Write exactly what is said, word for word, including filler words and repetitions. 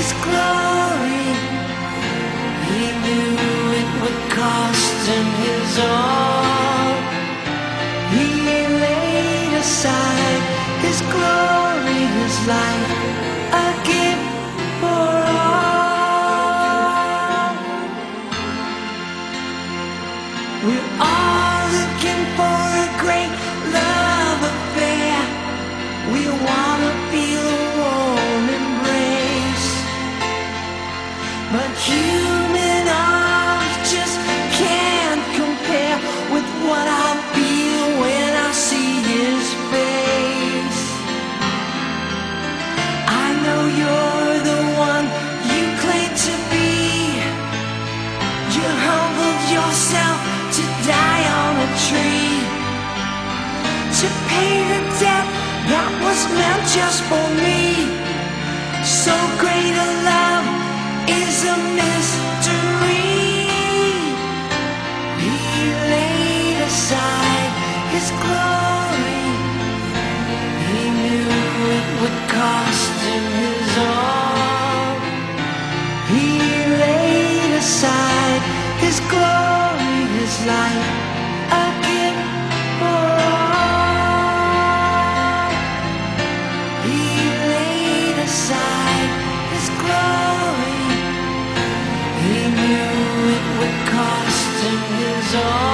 His glory. He knew it would cost him his all. He laid aside his glory, his life, a gift for all. We're all looking for a great love affair. We wanna feel a warm embrace, but human arms just can't compare with what I feel when I see his face. I know you're the one you claim to be. You humbled yourself to die on a tree, to pay the debt that was meant just for me. So great a love is a mystery. He laid aside his glory. He knew it would cost him his all. He laid aside his glory, his life, a gift for all. He laid aside his glory. He knew it would cost him his all.